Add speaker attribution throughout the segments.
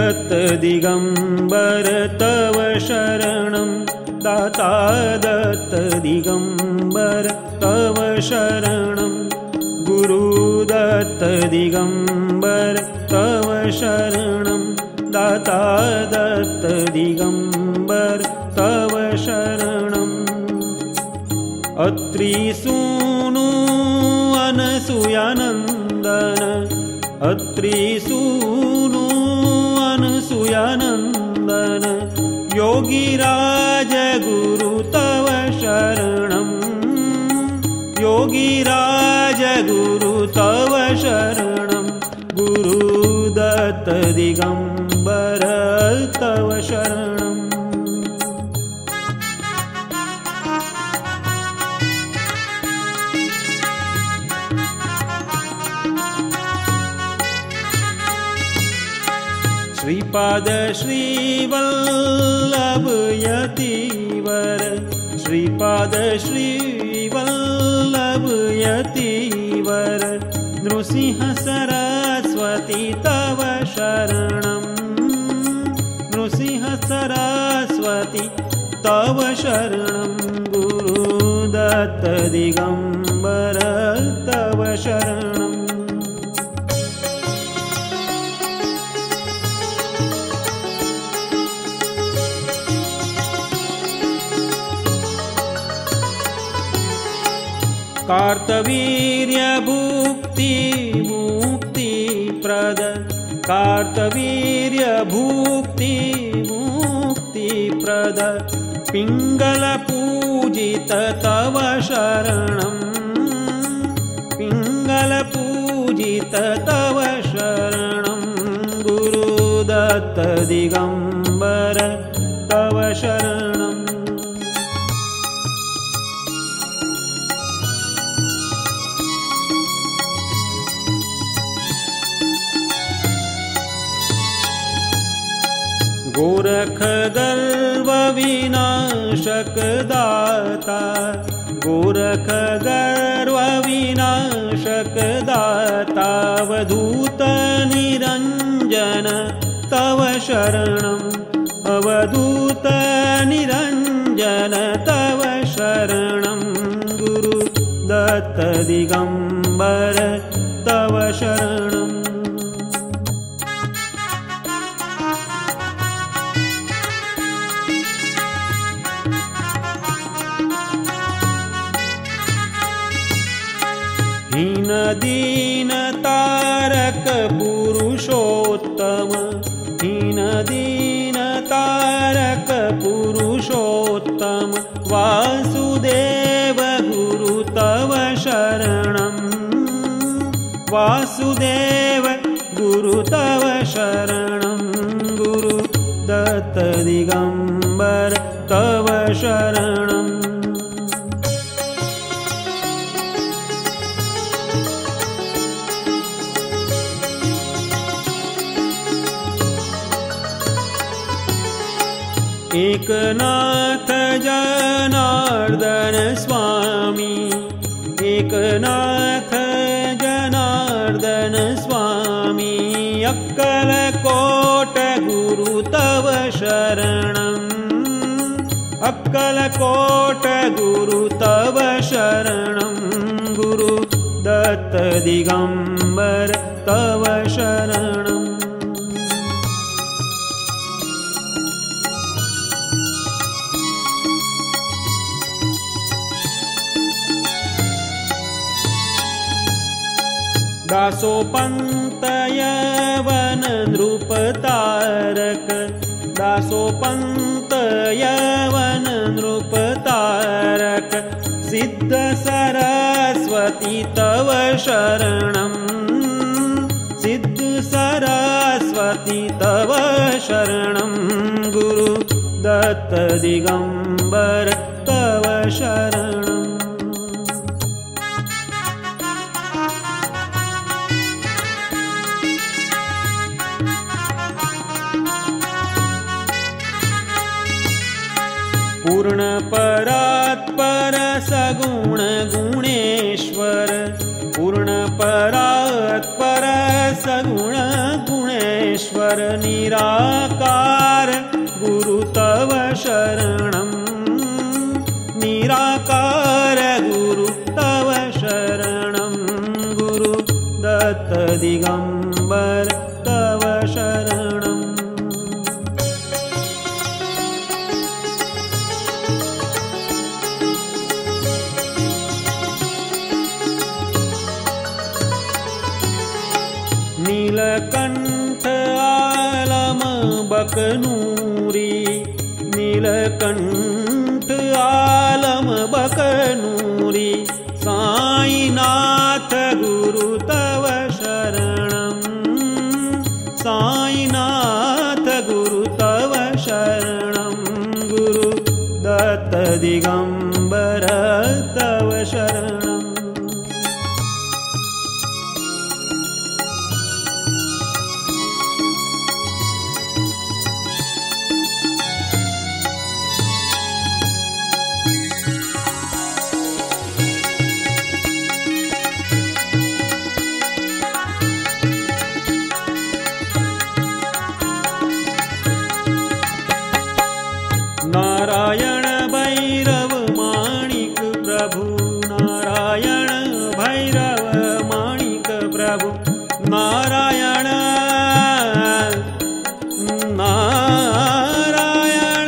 Speaker 1: दत्त दिगंबर तव शरणं दाता दत्त दिगंबर तव शरणं गुरु दत्त दिगंबर तव शरणं दाता दत्त दिगंबर तव शरणं अत्रि सूनु अनसूयानंदन अत्रि सूनु अनसूयानंदन योगीराज गुरु तव शरणं योगीराज गुरु तव शरणं गुरु दत्त दिगंबर तव शरणं श्रीपाद श्रीवल्लभ यतिवर श्रीपाद श्रीवल्लभ यतिवर नृसिंह सरस्वती तव शरणं नृसिंह सरस्वती तव शरणं गुरु दत्त दिगंबर तव शरणं कार्तवीर्य भुक्ति मुक्ति प्रद कार्तवीर्य भुक्ति मुक्ति प्रद पिंगल पूजित तव शरणं पिंगल पूजित तव शरणं गुरु दत्त दिगंबर तव शरणं गोरख गर्व विनाशक दाता गोरख गर्व विनाशक दाता अवधूत निरंजन तव शरणं अवधूत निरंजन तव शरणं गुरु दत्त दिगंबर तव शरणं हीन दीन तारक पुरुषोत्तम हीन दीन तारक पुरुषोत्तम वासुदेव गुरु तव शरणं वासुदेव गुरु तव शरणं गुरु दत्त दिगंबर तव शरणं एकनाथ जनार्दन स्वामी एकनाथ जनार्दन स्वामी अक्कलकोट गुरु तव शरणं अक्कलकोट गुरु तव शरणं गुरु दत्त दिगंबर तव शरणं दासोपंत यवन नृप तारक दासोपंत यवन नृप तारक सिद्ध सरस्वती तव शरणं सिद्ध सरस्वती तव शरणं गुरु दत्त दिगंबर तव शरणं पूर्ण परात्पर सगुण गुणेश्वर पूर्ण पूर्ण परात्पर सगुण गुणेश्वर निराकार गुरु तव शरणं निराकार गुरु तव शरणं गुरु दत्त दिगंबर तव शरणं नीलकंठ आलम बकनूरी नीलकंठ आलम बकनूरी साईनाथ गुरु तव शरणं साईनाथ गुरु तव शरणं गुरु दत्त दिगंबर तव शरणं नारायण भैरव माणिक प्रभु नारायण भैरव माणिक प्रभु नारायण नारायण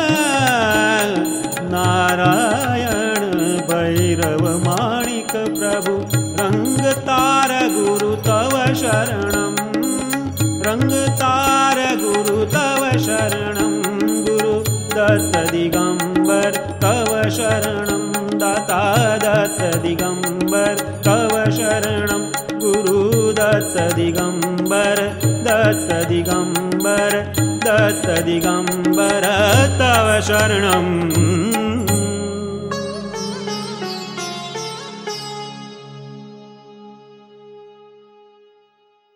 Speaker 1: नारायण भैरव माणिक प्रभु रंग तार गुरु तव शरणं रंग तार गुरु तव शरणं दत्त दिगंबर तव शरणं दाता दत्त दिगंबर तव शरणं गुरु दत्त दिगंबर दत्त दिगंबर दत्त दिगंबर तव शरणं